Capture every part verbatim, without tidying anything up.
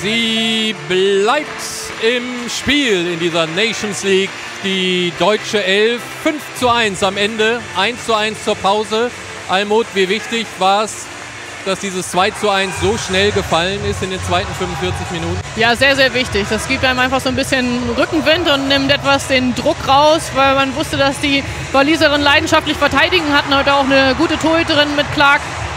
Sie bleibt im Spiel in dieser Nations League. Die deutsche Elf, fünf zu eins am Ende, eins zu eins zur Pause. Almuth, wie wichtig war es, dass dieses zwei zu eins so schnell gefallen ist in den zweiten fünfundvierzig Minuten? Ja, sehr, sehr wichtig. Das gibt einem einfach so ein bisschen Rückenwind und nimmt etwas den Druck raus, weil man wusste, dass die Waliserinnen leidenschaftlich verteidigen hatten. Heute auch eine gute Torhüterin mit Clark.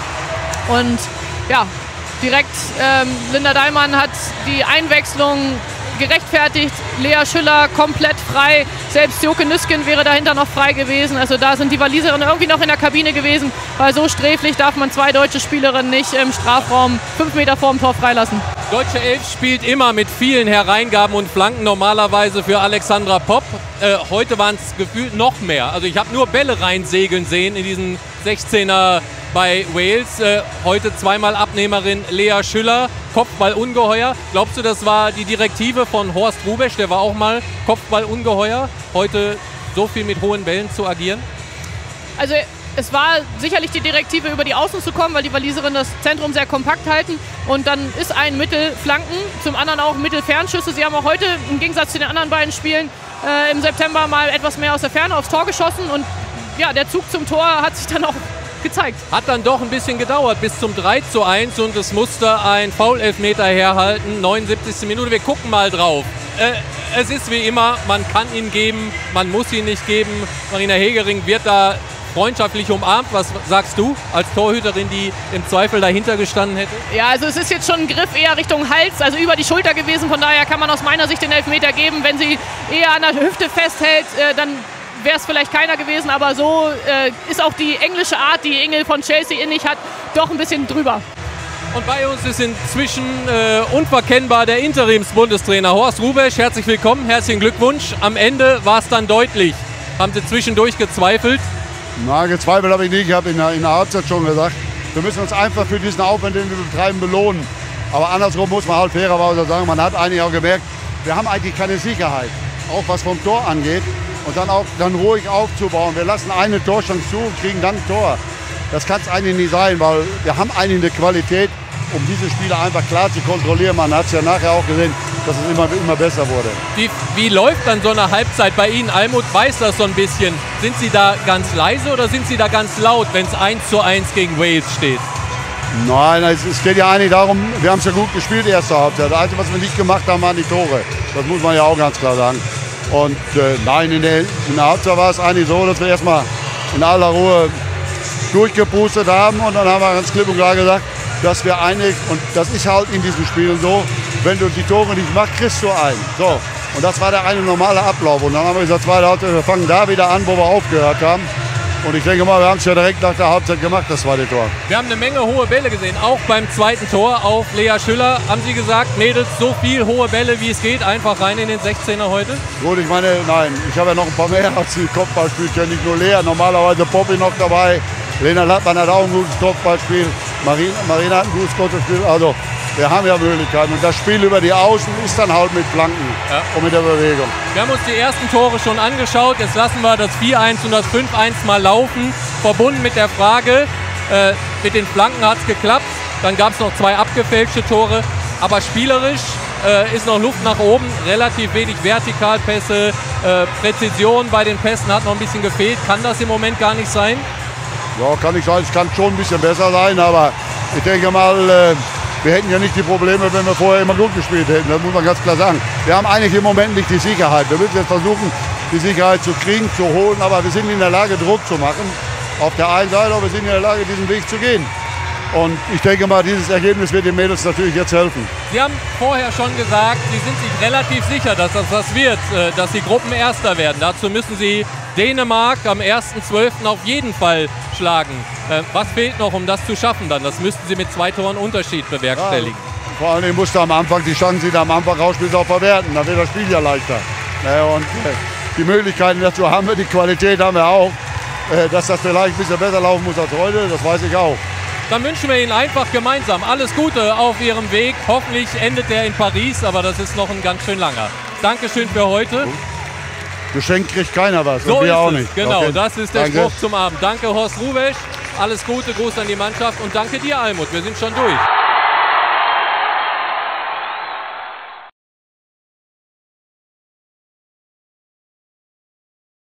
Und ja, direkt ähm, Linda Dallmann hat die Einwechslung gerechtfertigt. Lea Schüller komplett frei. Selbst Joke Nüsken wäre dahinter noch frei gewesen. Also da sind die Waliserinnen irgendwie noch in der Kabine gewesen, weil so sträflich darf man zwei deutsche Spielerinnen nicht im Strafraum fünf Meter vorm Tor freilassen. Deutsche Elf spielt immer mit vielen Hereingaben und Flanken, normalerweise für Alexandra Popp. Äh, heute waren es gefühlt noch mehr. Also ich habe nur Bälle reinsegeln sehen in diesen sechzehner bei Wales. Äh, heute zweimal Abnehmerin Lea Schüller, Kopfball ungeheuer. Glaubst du, das war die Direktive von Horst Hrubesch, der war auch mal Kopfball ungeheuer, heute so viel mit hohen Bällen zu agieren? Also es war sicherlich die Direktive, über die Außen zu kommen, weil die Waliserinnen das Zentrum sehr kompakt halten. Und dann ist ein Mittelflanken, zum anderen auch Mittelfernschüsse. Sie haben auch heute im Gegensatz zu den anderen beiden Spielen äh, im September mal etwas mehr aus der Ferne aufs Tor geschossen. Und ja, der Zug zum Tor hat sich dann auch gezeigt. Hat dann doch ein bisschen gedauert bis zum drei zu eins und es musste ein Foul-Elfmeter herhalten. neunundsiebzigste Minute, wir gucken mal drauf. Äh, es ist wie immer, man kann ihn geben, man muss ihn nicht geben. Marina Hegering wird da freundschaftlich umarmt. Was sagst du als Torhüterin, die im Zweifel dahinter gestanden hätte? Ja, also es ist jetzt schon ein Griff eher Richtung Hals, also über die Schulter gewesen. Von daher kann man aus meiner Sicht den Elfmeter geben. Wenn sie eher an der Hüfte festhält, äh, dann wäre es vielleicht keiner gewesen. Aber so äh, ist auch die englische Art, die Ingel von Chelsea innig hat, doch ein bisschen drüber. Und bei uns ist inzwischen äh, unverkennbar der Interims-Bundestrainer Horst Hrubesch. Herzlich willkommen, herzlichen Glückwunsch. Am Ende war es dann deutlich. Haben Sie zwischendurch gezweifelt? Na, gezweifelt habe ich nicht. Ich habe in, in der Halbzeit schon gesagt, wir müssen uns einfach für diesen Aufwand, den wir betreiben, belohnen. Aber andersrum muss man halt fairerweise sagen, man hat eigentlich auch gemerkt, wir haben eigentlich keine Sicherheit, auch was vom Tor angeht. Und dann auch dann ruhig aufzubauen. Wir lassen eine Torchance zu und kriegen dann ein Tor. Das kann es eigentlich nicht sein, weil wir haben eigentlich eine Qualität, um diese Spiele einfach klar zu kontrollieren. Man hat es ja nachher auch gesehen, dass es immer, immer besser wurde. Wie, wie läuft dann so eine Halbzeit bei Ihnen? Almuth weiß das so ein bisschen. Sind Sie da ganz leise oder sind Sie da ganz laut, wenn es eins zu eins gegen Wales steht? Nein, es, es geht ja eigentlich darum, wir haben es ja gut gespielt, erste Halbzeit. Das Einzige, was wir nicht gemacht haben, waren die Tore. Das muss man ja auch ganz klar sagen. Und äh, nein, in der, in der Halbzeit war es eigentlich so, dass wir erstmal in aller Ruhe durchgepustet haben. Und dann haben wir ganz klipp und klar gesagt, dass wir einig, und das ist halt in diesen Spielen so, wenn du die Tore nicht machst, kriegst du ein. So. Und das war der eine normale Ablauf. Und dann haben wir gesagt, zweite Halbzeit, wir fangen da wieder an, wo wir aufgehört haben. Und ich denke mal, wir haben es ja direkt nach der Halbzeit gemacht, das zweite Tor. Wir haben eine Menge hohe Bälle gesehen, auch beim zweiten Tor auf Lea Schüller. Haben Sie gesagt, Mädels, so viel hohe Bälle, wie es geht, einfach rein in den sechzehner heute? Gut, ich meine, nein, ich habe ja noch ein paar mehr als die Kopfballspielchen, nicht nur Lea. Normalerweise Poppy noch dabei. Lena Lattmann hat auch ein gutes Kopfballspiel. Marina, Marina hat ein gutes Kopfballspiel. Also, wir haben ja Möglichkeiten. Und das Spiel über die Außen ist dann halt mit Flanken ja. Und mit der Bewegung. Wir haben uns die ersten Tore schon angeschaut. Jetzt lassen wir das vier eins und das fünf eins mal laufen. Verbunden mit der Frage, äh, mit den Flanken hat es geklappt. Dann gab es noch zwei abgefälschte Tore. Aber spielerisch äh, ist noch Luft nach oben. Relativ wenig Vertikalpässe. Äh, Präzision bei den Pässen hat noch ein bisschen gefehlt. Kann das im Moment gar nicht sein? Ja, kann nicht sein. Es kann schon ein bisschen besser sein. Aber ich denke mal, äh, wir hätten ja nicht die Probleme, wenn wir vorher immer gut gespielt hätten. Das muss man ganz klar sagen. Wir haben eigentlich im Moment nicht die Sicherheit. Wir müssen jetzt versuchen, die Sicherheit zu kriegen, zu holen. Aber wir sind in der Lage, Druck zu machen. Auf der einen Seite, aber wir sind in der Lage, diesen Weg zu gehen. Und ich denke mal, dieses Ergebnis wird den Mädels natürlich jetzt helfen. Sie haben vorher schon gesagt, Sie sind sich relativ sicher, dass das was wird, dass Sie Gruppenerster werden. Dazu müssen Sie Dänemark am ersten zwölften auf jeden Fall schlagen. Was fehlt noch, um das zu schaffen dann? Das müssten Sie mit zwei Toren Unterschied bewerkstelligen. Ja, vor allem musst du am Anfang die Chancen, die du am Anfang rausspielst, auch verwerten. Dann wird das Spiel ja leichter. Und die Möglichkeiten dazu haben wir, die Qualität haben wir auch. Dass das vielleicht ein bisschen besser laufen muss als heute, das weiß ich auch. Dann wünschen wir Ihnen einfach gemeinsam alles Gute auf Ihrem Weg. Hoffentlich endet der in Paris, aber das ist noch ein ganz schön langer. Dankeschön für heute. Geschenkt kriegt keiner was, so und wir ist auch es. nicht. Genau, okay. Das ist der Danke. Spruch zum Abend. Danke Horst Hrubesch, alles Gute, Gruß an die Mannschaft und danke dir Almuth, wir sind schon durch.